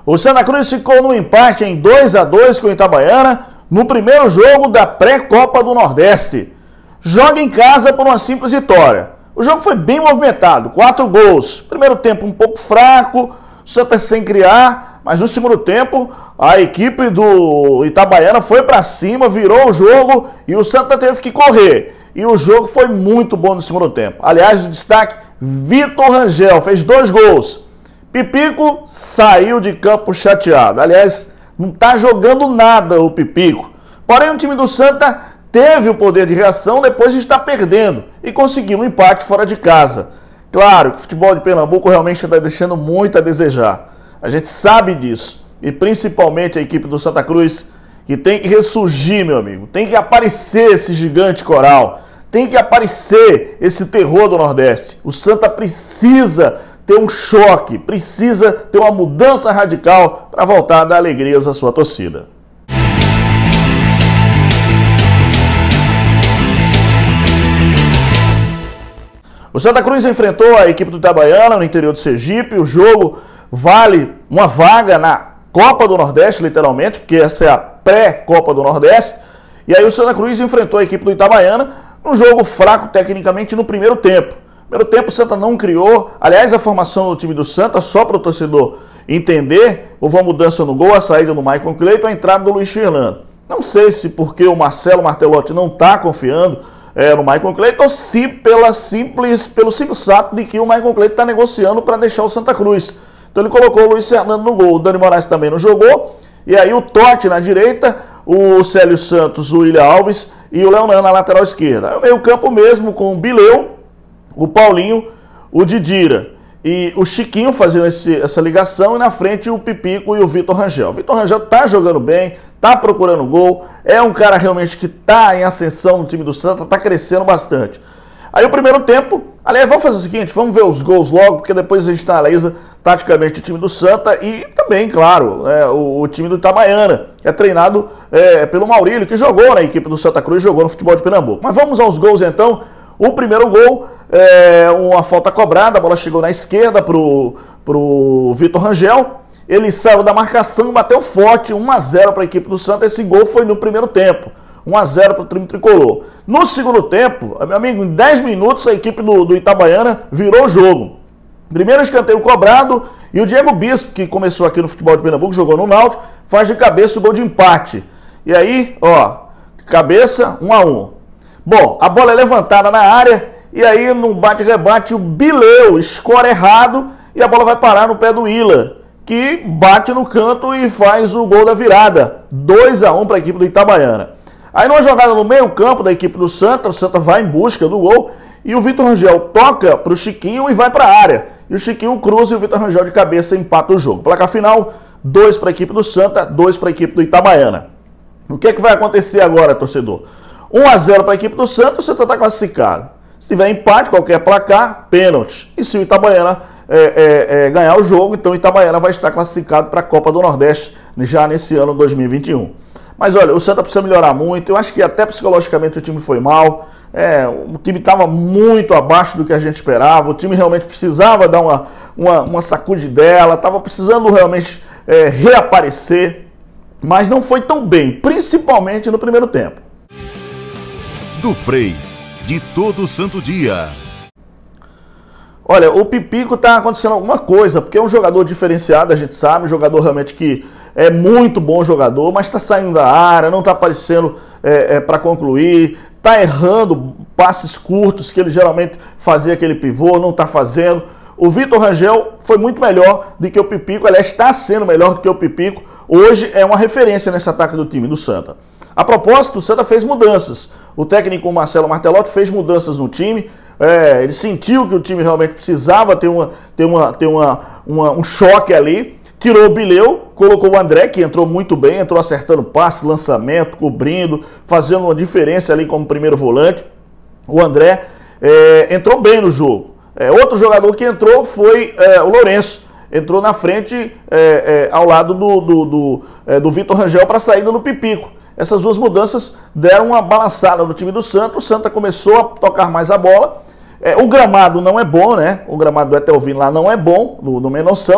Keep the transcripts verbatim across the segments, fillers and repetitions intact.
O Santa Cruz ficou no empate em dois a dois com o Itabaiana no primeiro jogo da pré-Copa do Nordeste. Joga em casa por uma simples vitória. O jogo foi bem movimentado, quatro gols. Primeiro tempo um pouco fraco, o Santa sem criar, mas no segundo tempo a equipe do Itabaiana foi para cima, virou o jogo e o Santa teve que correr. E o jogo foi muito bom no segundo tempo. Aliás, o destaque, Vitor Rangel fez dois gols. Pipico saiu de campo chateado. Aliás, não está jogando nada o Pipico. Porém, o time do Santa teve o poder de reação depois de estar perdendo e conseguiu um empate fora de casa. Claro que o futebol de Pernambuco realmente está deixando muito a desejar. A gente sabe disso. E principalmente a equipe do Santa Cruz, que tem que ressurgir, meu amigo. Tem que aparecer esse gigante coral. Tem que aparecer esse terror do Nordeste. O Santa precisa ter um choque, precisa ter uma mudança radical para voltar a dar alegrias à sua torcida. O Santa Cruz enfrentou a equipe do Itabaiana no interior do Sergipe. O jogo vale uma vaga na Copa do Nordeste, literalmente, porque essa é a pré-Copa do Nordeste. E aí o Santa Cruz enfrentou a equipe do Itabaiana num jogo fraco tecnicamente no primeiro tempo. No primeiro tempo o Santa não criou. Aliás, a formação do time do Santa, só para o torcedor entender, houve uma mudança no gol, a saída do Maicon Cleiton, a entrada do Luiz Fernando. Não sei se porque o Marcelo Martelotti não está confiando é, no Maicon Cleiton, ou se pela simples, pelo simples fato de que o Maicon Cleiton está negociando para deixar o Santa Cruz. Então ele colocou o Luiz Fernando no gol, o Dani Moraes também não jogou, e aí o Totti na direita, o Célio Santos, o William Alves e o Leonan na lateral esquerda. Aí o meio campo mesmo com o Bileu, o Paulinho, o Didira e o Chiquinho fazendo esse, essa ligação, e na frente o Pipico e o Vitor Rangel. O Vitor Rangel tá jogando bem, tá procurando gol, é um cara realmente que tá em ascensão no time do Santa, tá crescendo bastante. Aí o primeiro tempo, aliás, vamos fazer o seguinte, vamos ver os gols logo, porque depois a gente analisa taticamente o time do Santa e também, claro, é, o, o time do Itabaiana, que é treinado é, pelo Maurílio, que jogou na equipe do Santa Cruz, jogou no futebol de Pernambuco. Mas vamos aos gols então. O primeiro gol, é uma falta cobrada, a bola chegou na esquerda pro, pro Vitor Rangel, ele saiu da marcação, bateu forte, um a zero para a equipe do Santa. Esse gol foi no primeiro tempo, um a zero para o time tricolor. No segundo tempo, meu amigo, em dez minutos a equipe do, do Itabaiana virou o jogo. Primeiro escanteio cobrado e o Diego Bispo, que começou aqui no futebol de Pernambuco, jogou no Náutico, faz de cabeça o gol de empate. E aí, ó, cabeça, um a um. Bom, a bola é levantada na área e aí no bate-rebate o Bileu escora errado e a bola vai parar no pé do Ila, que bate no canto e faz o gol da virada. dois a um para a equipe do Itabaiana. Aí numa jogada no meio campo da equipe do Santa, o Santa vai em busca do gol e o Vitor Rangel toca para o Chiquinho e vai para a área. E o Chiquinho cruza e o Vitor Rangel de cabeça empata o jogo. Placar final, dois para a equipe do Santa, dois para a equipe do Itabaiana. O que é que vai acontecer agora, torcedor? um a zero para a equipe do Santa, o Santa está classificado. Se tiver empate, qualquer placar, pênalti. E se o Itabaiana é, é, é, ganhar o jogo, então o Itabaiana vai estar classificado para a Copa do Nordeste já nesse ano dois mil e vinte e um. Mas olha, o Santa precisa melhorar muito. Eu acho que até psicologicamente o time foi mal. É, o time estava muito abaixo do que a gente esperava. O time realmente precisava dar uma, uma, uma sacudidela. Estava precisando realmente é, reaparecer. Mas não foi tão bem, principalmente no primeiro tempo. Do Frei, de todo santo dia. Olha, o Pipico tá acontecendo alguma coisa, porque é um jogador diferenciado, a gente sabe, um jogador realmente que é muito bom jogador, mas está saindo da área, não está aparecendo é, é, para concluir, está errando passes curtos que ele geralmente fazia aquele pivô, não está fazendo. O Vitor Rangel foi muito melhor do que o Pipico, aliás, está sendo melhor do que o Pipico. Hoje é uma referência nesse ataque do time do Santa. A propósito, o Santa fez mudanças. O técnico Marcelo Martelotti fez mudanças no time. É, ele sentiu que o time realmente precisava ter, uma, ter, uma, ter uma, uma, um choque ali. Tirou o Bileu, colocou o André, que entrou muito bem, entrou acertando passe, lançamento, cobrindo, fazendo uma diferença ali como primeiro volante. O André é, entrou bem no jogo. É, outro jogador que entrou foi é, o Lourenço. Entrou na frente, é, é, ao lado do, do, do, é, do Vitor Rangel para a saída do Pipico. Essas duas mudanças deram uma balançada no time do Santa. O Santa começou a tocar mais a bola. É, o gramado não é bom, né? O gramado do Etelvino lá não é bom, do, do Menoção.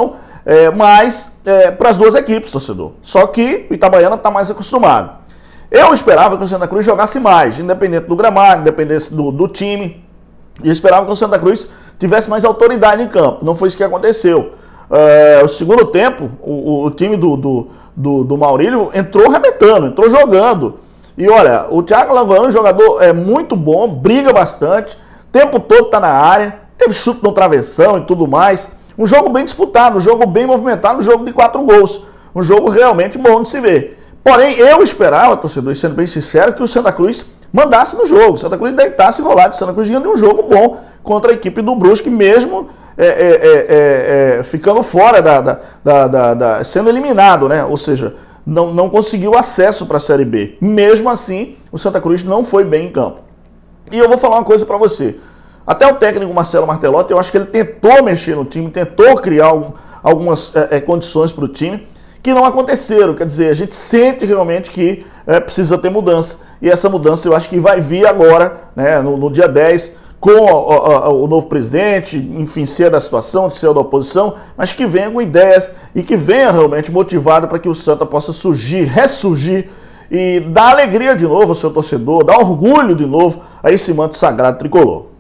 é, mas é, para as duas equipes, torcedor. Só que o Itabaiana está mais acostumado. Eu esperava que o Santa Cruz jogasse mais, independente do gramado, independente do, do time. E eu esperava que o Santa Cruz tivesse mais autoridade em campo. Não foi isso que aconteceu. É, o segundo tempo, o, o time do, do, do, do Maurílio entrou arrebentando, entrou jogando. E olha, o Thiago Alagoano, jogador é muito bom, briga bastante, o tempo todo tá na área, teve chute no travessão e tudo mais. Um jogo bem disputado, um jogo bem movimentado, um jogo de quatro gols. Um jogo realmente bom de se ver. Porém, eu esperava, torcedor, sendo bem sincero, que o Santa Cruz mandasse no jogo. O Santa Cruz deitasse rolado. O Santa Cruz ia de um jogo bom contra a equipe do Brusque, mesmo é, é, é, é, ficando fora, da, da, da, da, da, sendo eliminado, né? Ou seja, não, não conseguiu acesso para a Série B. Mesmo assim, o Santa Cruz não foi bem em campo. E eu vou falar uma coisa para você. Até o técnico Marcelo Martelotti, eu acho que ele tentou mexer no time, tentou criar algum, algumas é, é, condições para o time, que não aconteceram. Quer dizer, a gente sente realmente que é, precisa ter mudança. E essa mudança eu acho que vai vir agora, né, no, no dia dez, com o, o, o novo presidente, enfim, ser da situação, ser da oposição, mas que venha com ideias e que venha realmente motivado para que o Santa possa surgir, ressurgir e dar alegria de novo ao seu torcedor, dar orgulho de novo a esse manto sagrado tricolor.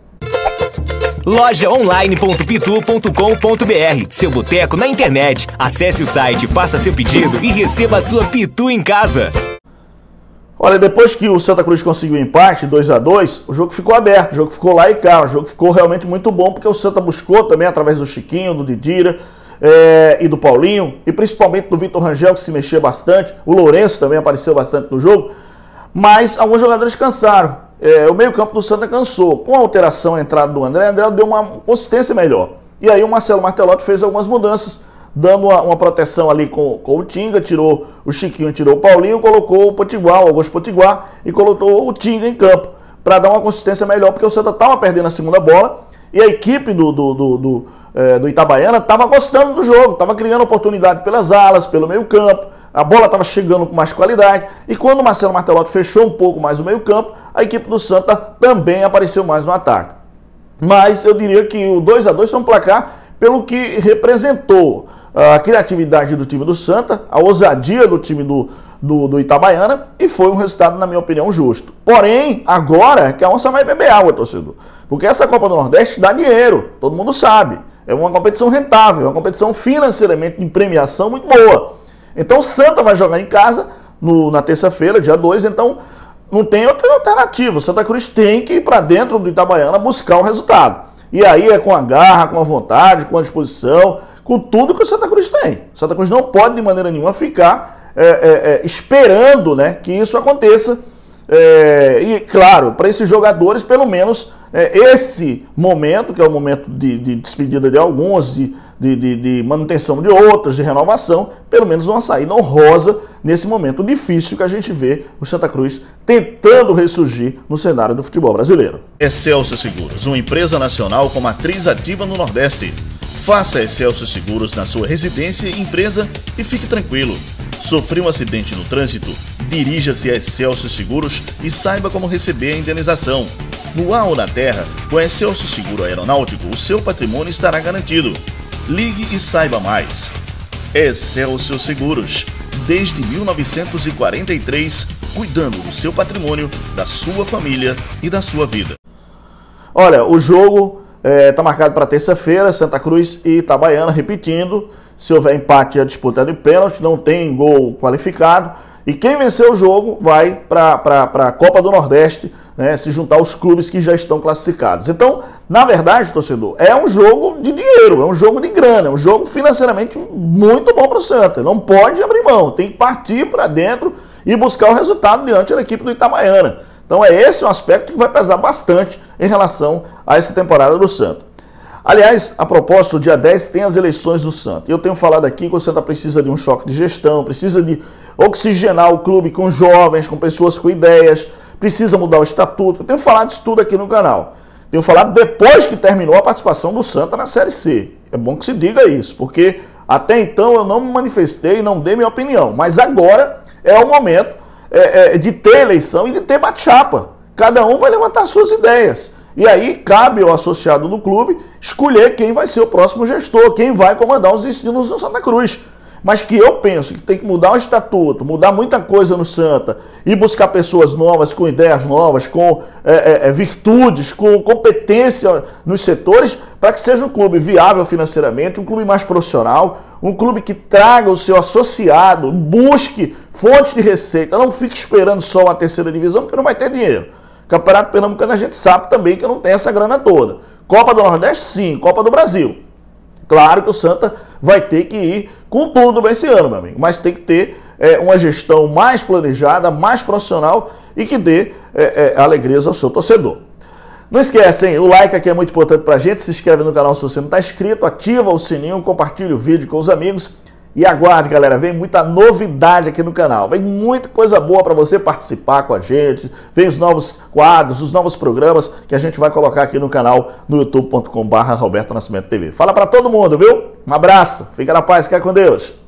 loja online ponto pitu ponto com ponto br, seu boteco na internet. Acesse o site, faça seu pedido e receba a sua Pitu em casa. Olha, depois que o Santa Cruz conseguiu o empate, dois a dois, o jogo ficou aberto, o jogo ficou lá e cá, o jogo ficou realmente muito bom, porque o Santa buscou também através do Chiquinho, do Didira é, e do Paulinho, e principalmente do Vitor Rangel, que se mexia bastante, o Lourenço também apareceu bastante no jogo, mas alguns jogadores cansaram. É, o meio-campo do Santa cansou. Com a alteração, a entrada do André, André deu uma consistência melhor. E aí o Marcelo Martelotti fez algumas mudanças, dando uma, uma proteção ali com, com o Tinga, tirou o Chiquinho, tirou o Paulinho, colocou o Potiguar, o Augusto Potiguar, e colocou o Tinga em campo, para dar uma consistência melhor, porque o Santa estava perdendo a segunda bola, e a equipe do, do, do, do, é, do Itabaiana estava gostando do jogo, estava criando oportunidade pelas alas, pelo meio-campo, a bola estava chegando com mais qualidade, e quando o Marcelo Martelotti fechou um pouco mais o meio-campo, a equipe do Santa também apareceu mais no ataque. Mas eu diria que o dois a dois foi um placar pelo que representou a criatividade do time do Santa, a ousadia do time do, do, do Itabaiana, e foi um resultado, na minha opinião, justo. Porém, agora que a onça vai beber água, torcedor. Porque essa Copa do Nordeste dá dinheiro, todo mundo sabe. É uma competição rentável, é uma competição financeiramente de premiação muito boa. Então o Santa vai jogar em casa no, na terça-feira, dia dois, então não tem outra alternativa. O Santa Cruz tem que ir para dentro do Itabaiana buscar o resultado. E aí é com a garra, com a vontade, com a disposição, com tudo que o Santa Cruz tem. O Santa Cruz não pode de maneira nenhuma ficar é, é, é, esperando, né, que isso aconteça. É, e claro, para esses jogadores, pelo menos é, esse momento, que é o momento de, de despedida de alguns, de, de, de, de manutenção de outras, de renovação, pelo menos uma saída honrosa nesse momento difícil que a gente vê o Santa Cruz tentando ressurgir no cenário do futebol brasileiro. Excelsior Seguros, uma empresa nacional com matriz ativa no Nordeste. Faça Excelsior Seguros na sua residência e empresa e fique tranquilo. Sofreu um acidente no trânsito? Dirija-se a Excelsior Seguros e saiba como receber a indenização. No ar ou na terra, com a Excelsior Seguro Aeronáutico, o seu patrimônio estará garantido. Ligue e saiba mais. Excelsior Seguros, desde mil novecentos e quarenta e três, cuidando do seu patrimônio, da sua família e da sua vida. Olha, o jogo está é, marcado para terça-feira, Santa Cruz e Itabaiana, repetindo. Se houver empate, a disputa é de pênalti, não tem gol qualificado. E quem vencer o jogo vai para a Copa do Nordeste, né, se juntar aos clubes que já estão classificados. Então, na verdade, torcedor, é um jogo de dinheiro, é um jogo de grana, é um jogo financeiramente muito bom para o Santa. Não pode abrir mão, tem que partir para dentro e buscar o resultado diante da equipe do Itabaiana. Então é esse um aspecto que vai pesar bastante em relação a essa temporada do Santa. Aliás, a propósito, dia dez tem as eleições do Santa. Eu tenho falado aqui que o Santa precisa de um choque de gestão, precisa de oxigenar o clube com jovens, com pessoas com ideias, precisa mudar o estatuto. Eu tenho falado isso tudo aqui no canal. Tenho falado depois que terminou a participação do Santa na Série C. É bom que se diga isso, porque até então eu não me manifestei, não dei minha opinião. Mas agora é o momento é, é, de ter eleição e de ter bate-chapa. Cada um vai levantar suas ideias. E aí cabe ao associado do clube escolher quem vai ser o próximo gestor, quem vai comandar os ensinos no Santa Cruz. Mas que eu penso que tem que mudar o estatuto, mudar muita coisa no Santa e buscar pessoas novas, com ideias novas, com é, é, virtudes, com competência nos setores, para que seja um clube viável financeiramente, um clube mais profissional, um clube que traga o seu associado, busque fontes de receita, não fique esperando só uma terceira divisão, porque não vai ter dinheiro. Campeonato Pernambucano a gente sabe também que não tem essa grana toda. Copa do Nordeste, sim. Copa do Brasil. Claro que o Santa vai ter que ir com tudo esse ano, meu amigo, mas tem que ter é, uma gestão mais planejada, mais profissional e que dê é, é, alegrias ao seu torcedor. Não esquece, hein? O like aqui é muito importante pra gente, se inscreve no canal se você não está inscrito, ativa o sininho, compartilha o vídeo com os amigos e aguarde, galera, vem muita novidade aqui no canal, vem muita coisa boa para você participar com a gente, vem os novos quadros, os novos programas que a gente vai colocar aqui no canal no youtube ponto com barra Roberto Nascimento T V. Fala para todo mundo, viu? Um abraço, fica na paz, fica com Deus.